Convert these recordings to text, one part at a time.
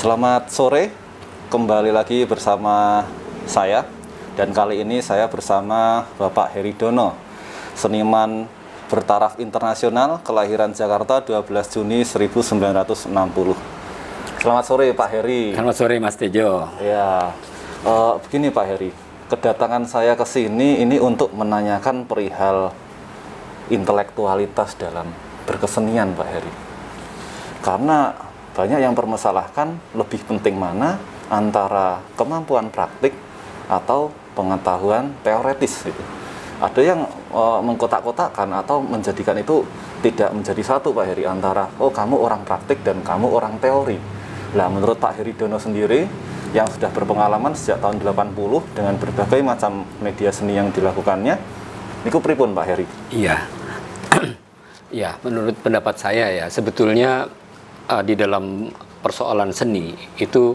Selamat sore, kembali lagi bersama saya. Dan kali ini saya bersama Bapak Heri Dono, seniman bertaraf internasional, kelahiran Jakarta 12 Juni 1960. Selamat sore Pak Heri. Selamat sore Mas Tejo. Ya, begini Pak Heri, kedatangan saya ke sini ini untuk menanyakan perihal intelektualitas dalam berkesenian Pak Heri. Karena banyak yang permasalahkan lebih penting mana antara kemampuan praktik atau pengetahuan teoretis gitu. Ada yang mengkotak-kotakkan atau menjadikan itu tidak menjadi satu Pak Heri, antara kamu orang praktik dan kamu orang teori. Nah, menurut Pak Heri Dono sendiri yang sudah berpengalaman sejak tahun 80 dengan berbagai macam media seni yang dilakukannya, niku pripun Pak Heri? Iya. Ya, menurut pendapat saya ya, sebetulnya di dalam persoalan seni itu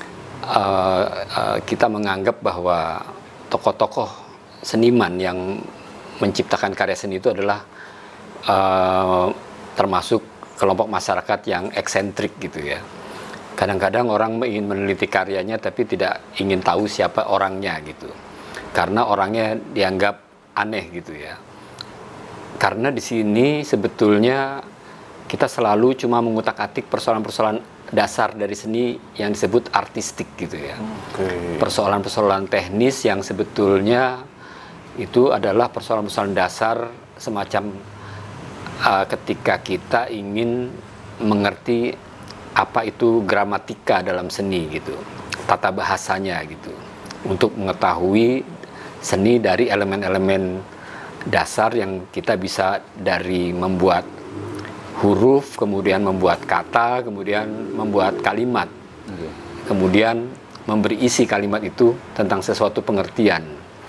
kita menganggap bahwa tokoh-tokoh seniman yang menciptakan karya seni itu adalah termasuk kelompok masyarakat yang eksentrik gitu ya. Kadang-kadang orang ingin meneliti karyanya tapi tidak ingin tahu siapa orangnya gitu, karena orangnya dianggap aneh gitu ya. Karena di sini sebetulnya kita selalu cuma mengutak-atik persoalan-persoalan dasar dari seni yang disebut artistik gitu ya. Persoalan-persoalan teknis yang sebetulnya itu adalah persoalan-persoalan dasar, semacam ketika kita ingin mengerti apa itu gramatika dalam seni gitu, tata bahasanya gitu, untuk mengetahui seni dari elemen-elemen dasar yang kita bisa dari membuat huruf, kemudian membuat kata, kemudian membuat kalimat, kemudian memberi isi kalimat itu tentang sesuatu pengertian.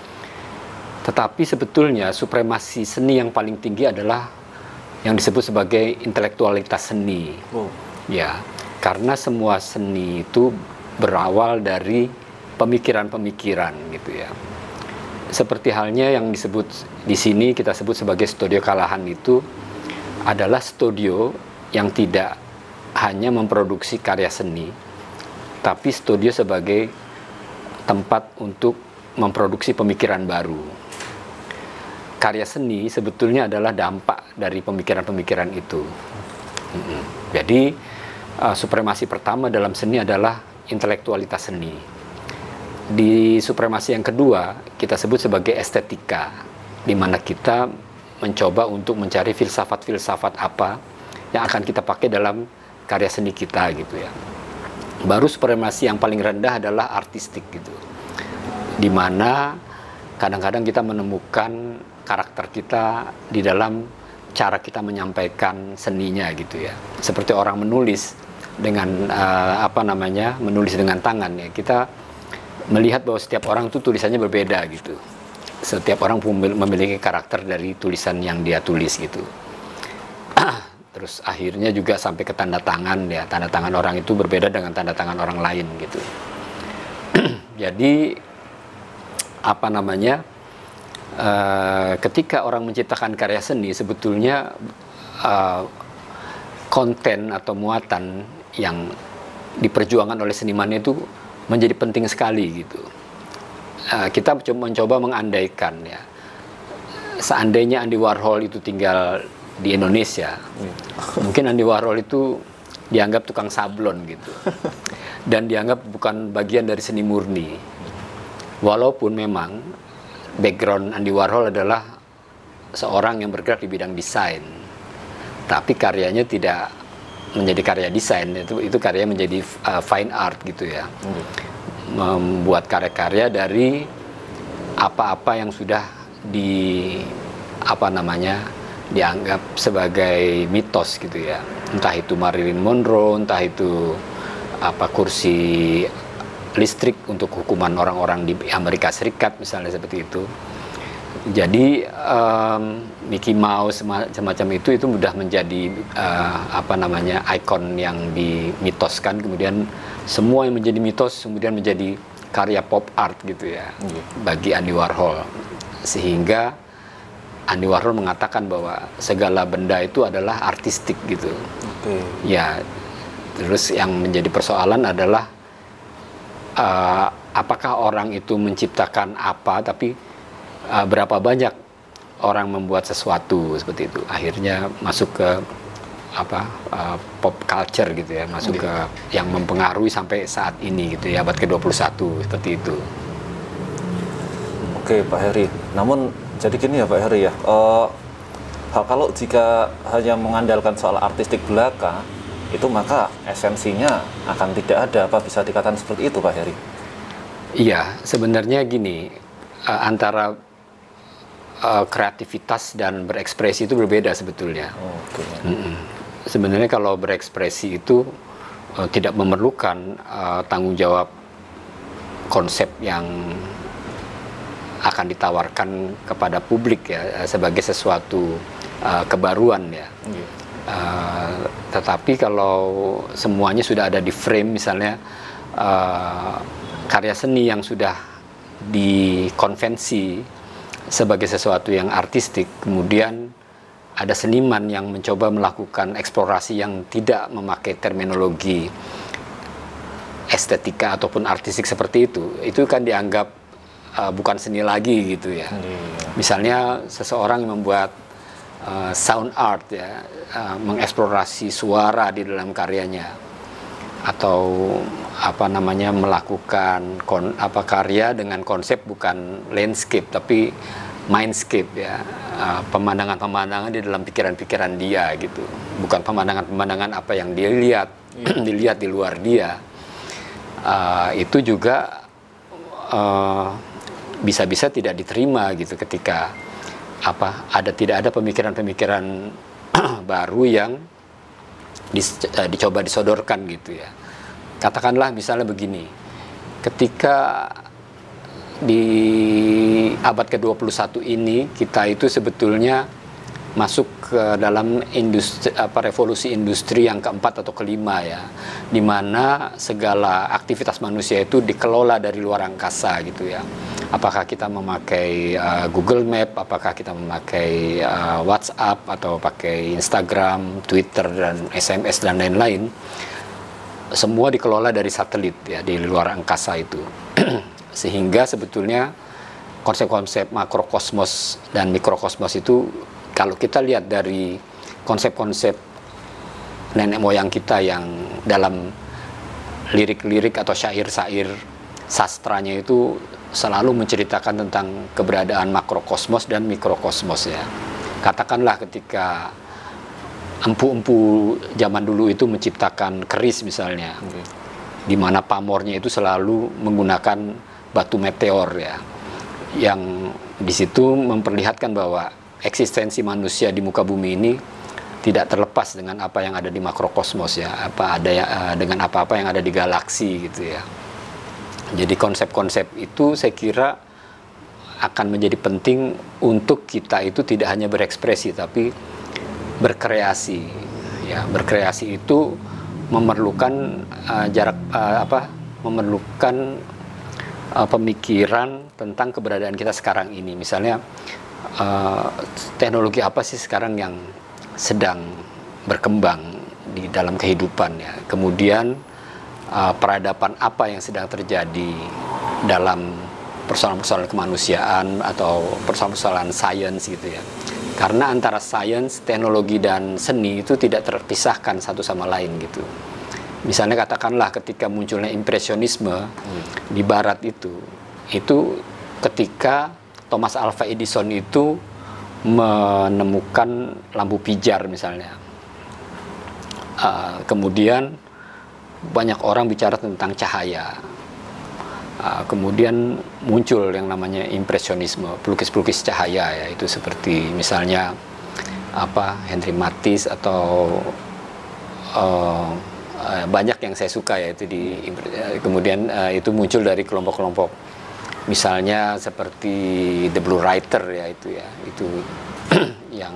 Tetapi sebetulnya supremasi seni yang paling tinggi adalah yang disebut sebagai intelektualitas seni. Ya, karena semua seni itu berawal dari pemikiran-pemikiran gitu ya. Seperti halnya yang disebut di sini kita sebut sebagai studio Kalahan itu adalah studio yang tidak hanya memproduksi karya seni, tapi studio sebagai tempat untuk memproduksi pemikiran baru. Karya seni sebetulnya adalah dampak dari pemikiran-pemikiran itu. Jadi supremasi pertama dalam seni adalah intelektualitas seni. Di supremasi yang kedua kita sebut sebagai estetika, di mana kita mencoba untuk mencari filsafat-filsafat apa yang akan kita pakai dalam karya seni kita gitu ya. Baru supremasi yang paling rendah adalah artistik gitu, dimana kadang-kadang kita menemukan karakter kita di dalam cara kita menyampaikan seninya gitu ya. Seperti orang menulis dengan menulis dengan tangan ya, kita melihat bahwa setiap orang itu tulisannya berbeda gitu. Setiap orang memiliki karakter dari tulisan yang dia tulis gitu. Terus akhirnya juga sampai ke tanda tangan ya, tanda tangan orang itu berbeda dengan tanda tangan orang lain gitu. Jadi ketika orang menciptakan karya seni sebetulnya konten atau muatan yang diperjuangkan oleh senimannya itu menjadi penting sekali gitu. Kita mencoba mengandaikan ya, seandainya Andy Warhol itu tinggal di Indonesia, mungkin Andy Warhol itu dianggap tukang sablon gitu, dan dianggap bukan bagian dari seni murni. Walaupun memang background Andy Warhol adalah seorang yang bergerak di bidang desain, tapi karyanya tidak menjadi karya desain, itu karya menjadi fine art gitu ya. Membuat karya-karya dari apa-apa yang sudah dianggap sebagai mitos gitu ya. Entah itu Marilyn Monroe, entah itu kursi listrik untuk hukuman orang-orang di Amerika Serikat misalnya, seperti itu. Jadi Mickey Mouse semacam itu mudah menjadi ikon yang dimitoskan, kemudian semua yang menjadi mitos kemudian menjadi karya pop art gitu ya bagi Andy Warhol, sehingga Andy Warhol mengatakan bahwa segala benda itu adalah artistik gitu. Ya, Terus yang menjadi persoalan adalah apakah orang itu menciptakan apa, tapi berapa banyak orang membuat sesuatu seperti itu. Akhirnya masuk ke pop culture gitu ya, masuk ke yang mempengaruhi sampai saat ini gitu ya, abad ke-21 seperti itu. Oke Pak Heri, namun jadi gini ya Pak Heri ya, kalau jika hanya mengandalkan soal artistik belaka, itu maka esensinya akan tidak ada, apa bisa dikatakan seperti itu Pak Heri? Iya, sebenarnya gini, antara kreativitas dan berekspresi itu berbeda sebetulnya. Sebenarnya kalau berekspresi itu tidak memerlukan tanggung jawab konsep yang akan ditawarkan kepada publik ya, sebagai sesuatu kebaruan ya. Tetapi kalau semuanya sudah ada di frame, misalnya karya seni yang sudah dikonvensi sebagai sesuatu yang artistik, kemudian ada seniman yang mencoba melakukan eksplorasi yang tidak memakai terminologi estetika ataupun artistik seperti itu kan dianggap bukan seni lagi gitu ya. Misalnya seseorang yang membuat sound art ya, mengeksplorasi suara di dalam karyanya, atau melakukan karya dengan konsep bukan landscape tapi mindscape ya, pemandangan-pemandangan di dalam pikiran-pikiran dia gitu, bukan pemandangan-pemandangan apa yang dia lihat dilihat di luar dia. Itu juga bisa-bisa tidak diterima gitu ketika tidak ada pemikiran-pemikiran baru yang dicoba disodorkan gitu ya. Katakanlah misalnya begini, ketika di abad ke-21 ini kita itu sebetulnya masuk ke dalam revolusi industri yang keempat atau kelima ya, di mana segala aktivitas manusia itu dikelola dari luar angkasa gitu ya. Apakah kita memakai Google Map, apakah kita memakai WhatsApp atau pakai Instagram, Twitter dan SMS dan lain-lain, semua dikelola dari satelit ya, di luar angkasa itu. Sehingga sebetulnya konsep-konsep makrokosmos dan mikrokosmos itu, kalau kita lihat dari konsep-konsep nenek moyang kita yang dalam lirik-lirik atau syair-syair sastranya itu selalu menceritakan tentang keberadaan makrokosmos dan mikrokosmos ya. Katakanlah ketika empu-empu zaman dulu itu menciptakan keris misalnya, di mana pamornya itu selalu menggunakan batu meteor ya, yang di situ memperlihatkan bahwa eksistensi manusia di muka bumi ini tidak terlepas dengan apa yang ada di makrokosmos ya, dengan apa-apa yang ada di galaksi gitu ya. Jadi konsep-konsep itu saya kira akan menjadi penting untuk kita itu tidak hanya berekspresi tapi berkreasi ya. Berkreasi itu memerlukan memerlukan pemikiran tentang keberadaan kita sekarang ini. Misalnya teknologi apa sih sekarang yang sedang berkembang di dalam kehidupan ya. Kemudian peradaban apa yang sedang terjadi dalam persoalan-persoalan kemanusiaan atau persoalan-persoalan sains gitu ya. Karena antara sains, teknologi dan seni itu tidak terpisahkan satu sama lain gitu. Misalnya katakanlah ketika munculnya impresionisme di barat itu ketika Thomas Alva Edison itu menemukan lampu pijar misalnya. Kemudian banyak orang bicara tentang cahaya. Kemudian muncul yang namanya impresionisme, pelukis-pelukis cahaya ya, itu seperti misalnya Henry Matisse atau banyak yang saya suka ya itu kemudian itu muncul dari kelompok-kelompok misalnya seperti The Blue Writer ya, itu yang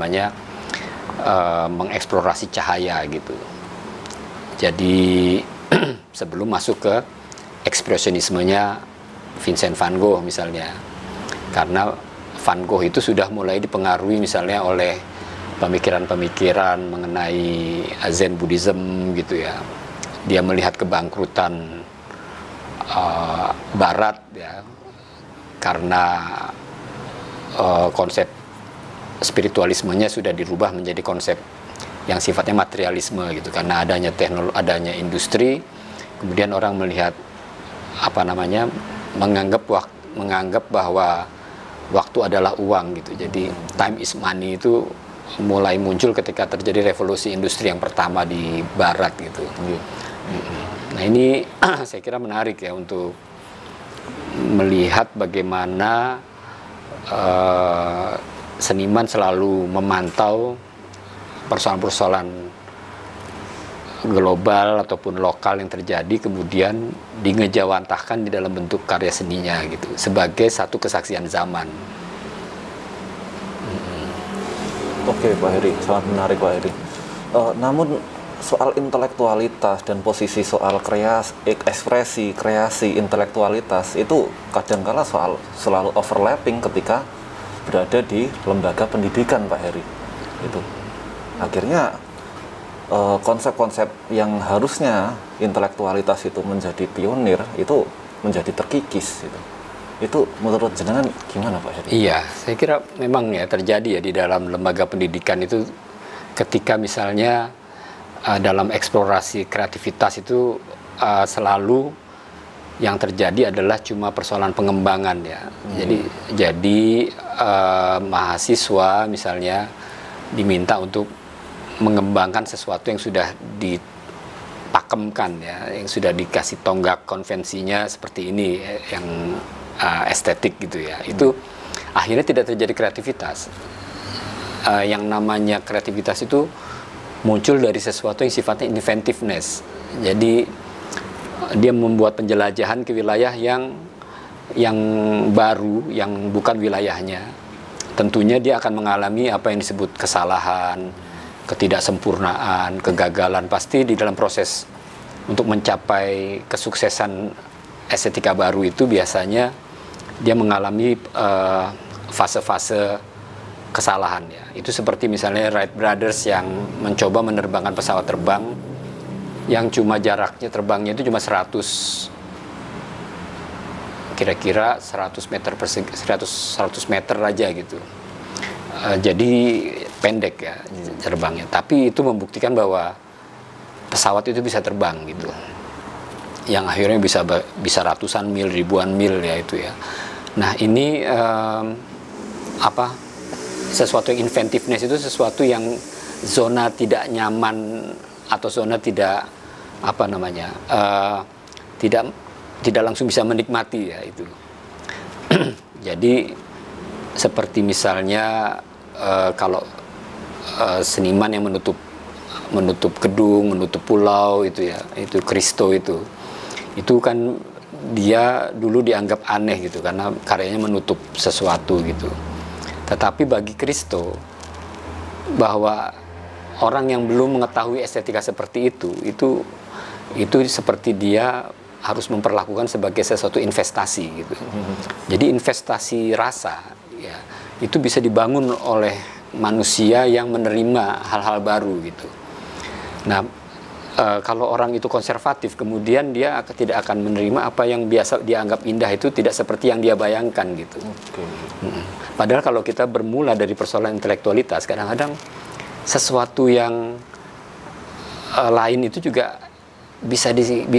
mengeksplorasi cahaya gitu. Jadi sebelum masuk ke ekspresionismenya Vincent van Gogh misalnya, karena Van Gogh itu sudah mulai dipengaruhi misalnya oleh pemikiran-pemikiran mengenai Zen Buddhism gitu ya. Dia melihat kebangkrutan Barat ya, karena konsep spiritualismenya sudah dirubah menjadi konsep yang sifatnya materialisme gitu, karena adanya teknologi, adanya industri, kemudian orang melihat menganggap bahwa waktu adalah uang gitu. Jadi time is money itu mulai muncul ketika terjadi revolusi industri yang pertama di Barat gitu. Nah ini saya kira menarik ya untuk melihat bagaimana seniman selalu memantau persoalan-persoalan global ataupun lokal yang terjadi, kemudian ngejawantahkan di dalam bentuk karya seninya gitu, sebagai satu kesaksian zaman. Oke Pak Heri, sangat menarik Pak Heri. Namun soal intelektualitas dan posisi soal ekspresi, kreasi, intelektualitas itu kadangkala selalu overlapping ketika berada di lembaga pendidikan Pak Heri. Itu akhirnya konsep-konsep yang harusnya intelektualitas itu menjadi pionir itu menjadi terkikis gitu. Itu menurut jenengan gimana Pak Heri? Iya, saya kira memang ya terjadi ya di dalam lembaga pendidikan itu, ketika misalnya dalam eksplorasi kreativitas itu selalu yang terjadi adalah cuma persoalan pengembangan ya. Jadi mahasiswa misalnya diminta untuk mengembangkan sesuatu yang sudah dipakemkan ya, yang sudah dikasih tonggak konvensinya seperti ini, yang estetik gitu ya. Itu akhirnya tidak terjadi kreativitas. Yang namanya kreativitas itu muncul dari sesuatu yang sifatnya inventiveness. Jadi dia membuat penjelajahan ke wilayah yang baru, yang bukan wilayahnya. Tentunya dia akan mengalami apa yang disebut kesalahan, ketidaksempurnaan, kegagalan. Pasti di dalam proses untuk mencapai kesuksesan estetika baru itu biasanya dia mengalami fase-fase kesalahan ya. Itu seperti misalnya Wright Brothers yang mencoba menerbangkan pesawat terbang yang cuma jaraknya terbangnya itu cuma 100 meter persegi, 100 meter aja gitu. Jadi pendek ya terbangnya, tapi itu membuktikan bahwa pesawat itu bisa terbang gitu, yang akhirnya bisa ratusan mil, ribuan mil ya itu ya. Nah ini sesuatu yang inventiveness itu sesuatu yang zona tidak nyaman atau zona tidak tidak langsung bisa menikmati ya itu. Jadi seperti misalnya kalau seniman yang menutup gedung, menutup pulau itu ya, itu Kristo itu kan dia dulu dianggap aneh gitu karena karyanya menutup sesuatu gitu. Tetapi bagi Kristo, bahwa orang yang belum mengetahui estetika seperti itu seperti dia harus memperlakukan sebagai sesuatu investasi gitu. Jadi investasi rasa ya, itu bisa dibangun oleh manusia yang menerima hal-hal baru gitu. Nah, kalau orang itu konservatif, kemudian dia tidak akan menerima apa yang biasa dianggap indah itu tidak seperti yang dia bayangkan gitu. Padahal kalau kita bermula dari persoalan intelektualitas, kadang-kadang sesuatu yang lain itu juga bisa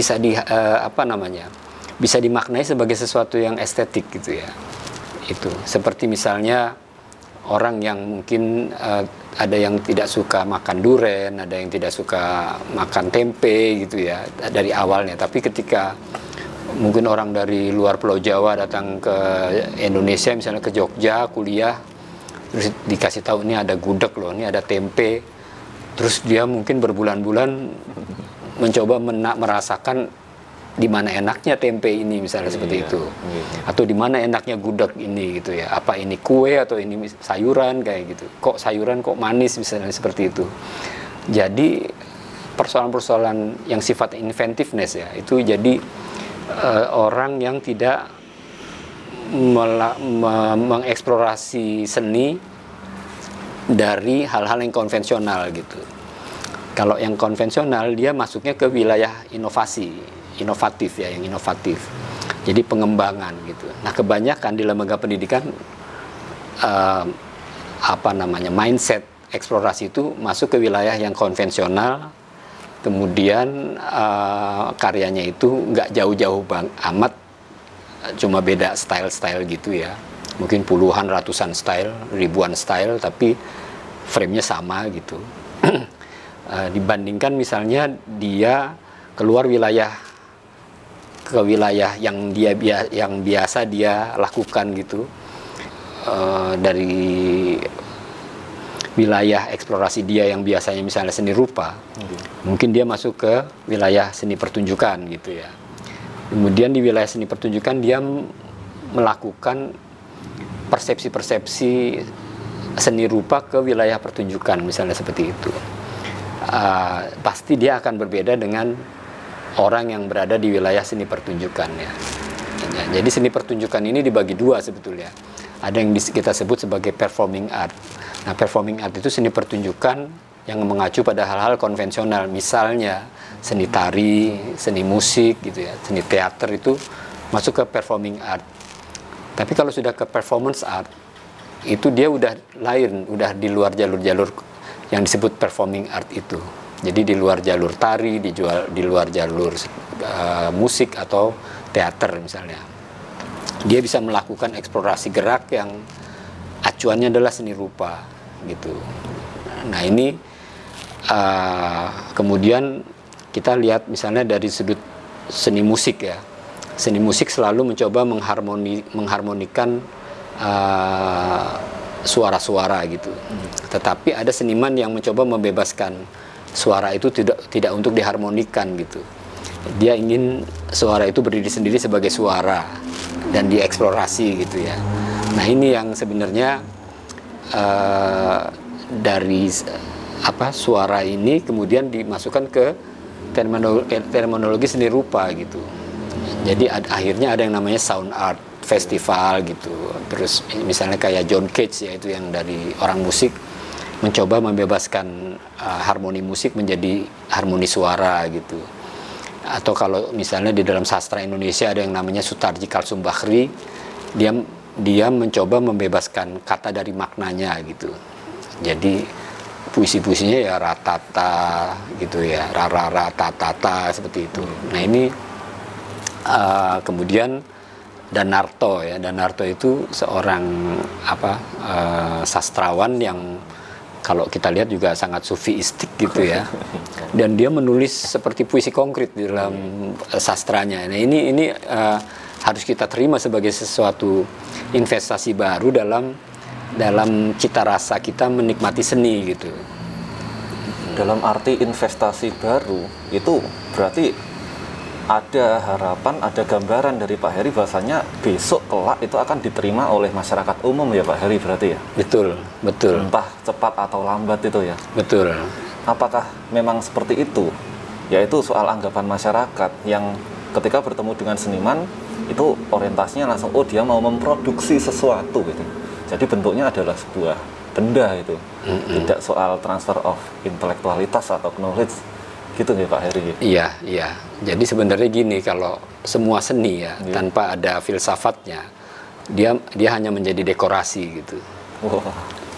dimaknai sebagai sesuatu yang estetik gitu ya. Itu seperti misalnya orang yang mungkin ada yang tidak suka makan duren, ada yang tidak suka makan tempe gitu ya dari awalnya, tapi ketika mungkin orang dari luar Pulau Jawa datang ke Indonesia, misalnya ke Jogja kuliah, terus dikasih tahu ini ada gudeg loh, ini ada tempe, terus dia mungkin berbulan-bulan mencoba merasakan di mana enaknya tempe ini misalnya seperti itu, atau di mana enaknya gudeg ini gitu ya, apa ini kue atau ini sayuran kayak gitu, kok sayuran kok manis misalnya seperti itu. Jadi persoalan-persoalan yang sifat inventiveness ya, itu jadi orang yang tidak mengeksplorasi seni dari hal-hal yang konvensional gitu. Kalau yang konvensional dia masuknya ke wilayah inovatif ya, yang inovatif. Jadi pengembangan gitu. Nah, kebanyakan di lembaga pendidikan mindset eksplorasi itu masuk ke wilayah yang konvensional. Kemudian karyanya itu nggak jauh-jauh amat, cuma beda style-style gitu ya. Mungkin puluhan, ratusan style, ribuan style, tapi frame-nya sama gitu. Dibandingkan misalnya dia keluar ke wilayah yang biasa dia lakukan gitu, dari wilayah eksplorasi dia yang biasanya misalnya seni rupa, mungkin dia masuk ke wilayah seni pertunjukan gitu ya. Kemudian di wilayah seni pertunjukan dia melakukan persepsi-persepsi seni rupa ke wilayah pertunjukan misalnya seperti itu. Pasti dia akan berbeda dengan orang yang berada di wilayah seni pertunjukan ya. Jadi seni pertunjukan ini dibagi dua sebetulnya. Ada yang kita sebut sebagai performing art. Nah, performing art itu seni pertunjukan yang mengacu pada hal-hal konvensional, misalnya seni tari, seni musik gitu ya, seni teater itu masuk ke performing art. Tapi kalau sudah ke performance art, itu dia udah lain, udah di luar jalur-jalur yang disebut performing art itu. Jadi di luar jalur tari, di luar jalur musik atau teater misalnya. Dia bisa melakukan eksplorasi gerak yang acuannya adalah seni rupa gitu. Nah ini kemudian kita lihat misalnya dari sudut seni musik ya. Seni musik selalu mencoba mengharmonikan suara-suara gitu. Tetapi ada seniman yang mencoba membebaskan suara itu tidak untuk diharmonikan gitu. Dia ingin suara itu berdiri sendiri sebagai suara dan dieksplorasi gitu ya. Nah ini yang sebenarnya dari suara ini kemudian dimasukkan ke terminologi seni rupa gitu. Jadi akhirnya ada yang namanya sound art festival gitu. Terus misalnya kayak John Cage ya, itu yang dari orang musik mencoba membebaskan harmoni musik menjadi harmoni suara gitu. Atau kalau misalnya di dalam sastra Indonesia ada yang namanya Sutarji Kalsumbakri, dia mencoba membebaskan kata dari maknanya gitu. Jadi puisi-puisinya ya ratata gitu ya, rara tatata seperti itu. Nah ini kemudian Danarto ya, Danarto itu seorang sastrawan yang kalau kita lihat juga sangat sufiistik gitu ya. Dan dia menulis seperti puisi konkret di dalam sastranya. Nah ini harus kita terima sebagai sesuatu investasi baru dalam cita rasa kita menikmati seni gitu. Dalam arti investasi baru itu berarti ada harapan, ada gambaran dari Pak Heri bahwasanya besok kelak itu akan diterima oleh masyarakat umum ya Pak Heri berarti ya? Betul. Entah cepat atau lambat itu ya? Betul. Apakah memang seperti itu? Yaitu soal anggapan masyarakat yang ketika bertemu dengan seniman itu orientasinya langsung, oh dia mau memproduksi sesuatu gitu. Jadi bentuknya adalah sebuah benda itu. Tidak soal transfer of intelektualitas atau knowledge. Gitu ya Pak Heri? Iya. Jadi sebenarnya gini, kalau semua seni ya, tanpa ada filsafatnya, dia hanya menjadi dekorasi gitu. Wow.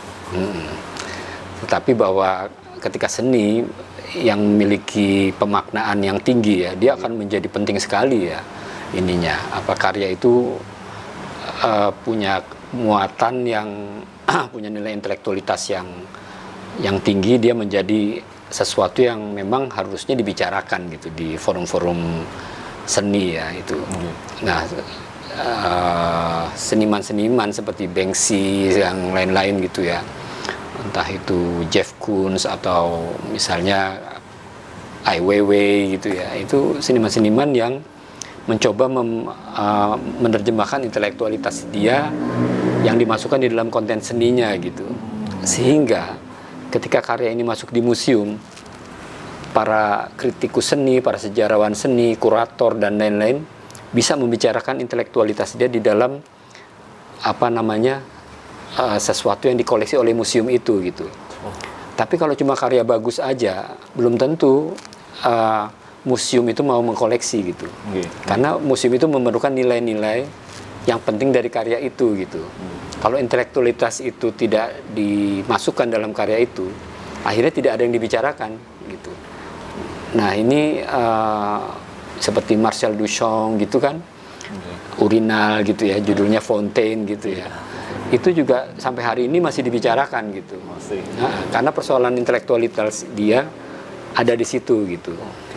Tetapi bahwa ketika seni yang memiliki pemaknaan yang tinggi ya, dia akan menjadi penting sekali ya ininya. Karya itu punya muatan yang punya nilai intelektualitas yang tinggi, dia menjadi sesuatu yang memang harusnya dibicarakan gitu di forum-forum seni ya itu. Nah, seniman-seniman seperti Banksy yang lain-lain gitu ya, entah itu Jeff Koons atau misalnya Ai Weiwei gitu ya, itu seniman-seniman yang mencoba menerjemahkan intelektualitas dia yang dimasukkan di dalam konten seninya gitu, sehingga ketika karya ini masuk di museum, para kritikus seni, para sejarawan seni, kurator dan lain-lain bisa membicarakan intelektualitas dia di dalam sesuatu yang dikoleksi oleh museum itu gitu. Tapi kalau cuma karya bagus aja, belum tentu museum itu mau mengkoleksi gitu. Karena museum itu memerlukan nilai-nilai yang penting dari karya itu gitu. Kalau intelektualitas itu tidak dimasukkan dalam karya itu, akhirnya tidak ada yang dibicarakan gitu. Nah ini seperti Marcel Duchamp gitu kan, Urinal gitu ya, judulnya Fontaine gitu ya. Itu juga sampai hari ini masih dibicarakan gitu. Nah, karena persoalan intelektualitas dia ada di situ gitu.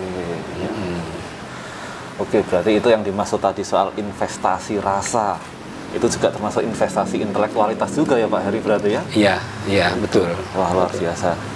Oke, berarti itu yang dimaksud tadi soal investasi rasa. Itu juga termasuk investasi intelektualitas juga ya Pak Heri berarti ya? Iya, iya betul. Wah, luar biasa.